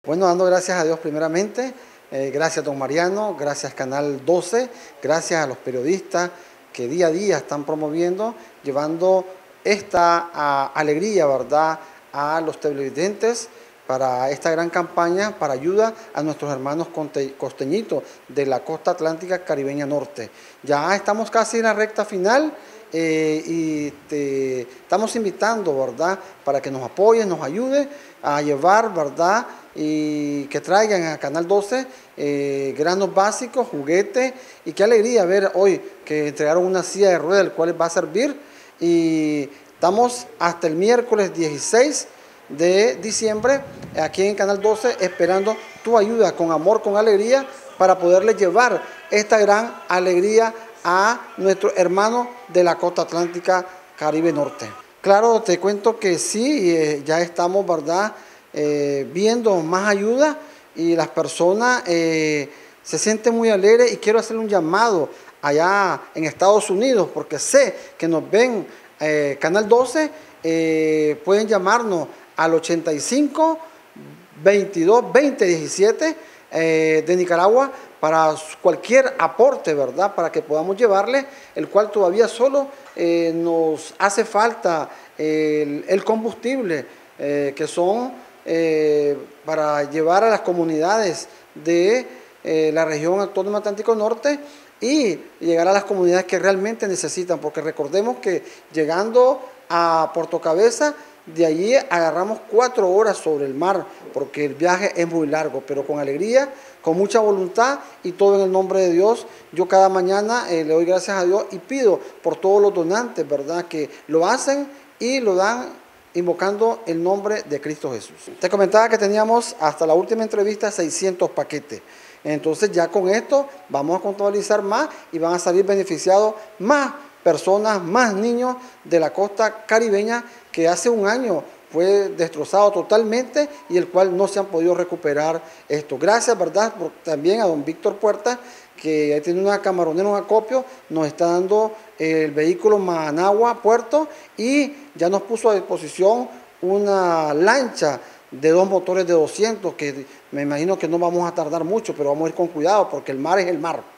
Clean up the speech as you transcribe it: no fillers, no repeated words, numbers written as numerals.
Bueno, dando gracias a Dios primeramente, gracias don Mariano, gracias Canal 12, gracias a los periodistas que día a día están promoviendo, llevando esta alegría, ¿verdad?, a los televidentes para esta gran campaña para ayuda a nuestros hermanos costeñitos de la costa atlántica caribeña norte. Ya estamos casi en la recta final. Estamos invitando, ¿verdad?, para que nos apoyen, nos ayuden a llevar, ¿verdad?, y que traigan a Canal 12 granos básicos, juguetes, y qué alegría ver hoy que entregaron una silla de ruedas, el cual va a servir, y estamos hasta el miércoles 16 de diciembre aquí en Canal 12 esperando tu ayuda con amor, con alegría, para poderle llevar esta gran alegría a nuestros hermanos de la costa atlántica Caribe Norte. Claro, te cuento que sí, ya estamos, ¿verdad?, viendo más ayuda y las personas se sienten muy alegres, y quiero hacerle un llamado allá en Estados Unidos porque sé que nos ven Canal 12, pueden llamarnos al 85 22 20 17 de Nicaragua para cualquier aporte, ¿verdad?, para que podamos llevarle, el cual todavía solo nos hace falta el combustible, que son para llevar a las comunidades de la región autónoma Atlántico Norte y llegar a las comunidades que realmente necesitan, porque recordemos que llegando a Puerto Cabeza, de allí agarramos 4 horas sobre el mar, porque el viaje es muy largo, pero con alegría, con mucha voluntad y todo en el nombre de Dios. Yo cada mañana le doy gracias a Dios y pido por todos los donantes, ¿verdad?, que lo hacen y lo dan invocando el nombre de Cristo Jesús. Te comentaba que teníamos hasta la última entrevista 600 paquetes. Entonces ya con esto vamos a contabilizar más y van a salir beneficiados más personas, más niños de la costa caribeña que hace un año fue destrozado totalmente y el cual no se han podido recuperar esto. Gracias, ¿verdad?, también a don Víctor Puerta, que tiene una camaronera, un acopio, nos está dando el vehículo Managua Puerto, y ya nos puso a disposición una lancha de 2 motores de 200, que me imagino que no vamos a tardar mucho, pero vamos a ir con cuidado porque el mar es el mar.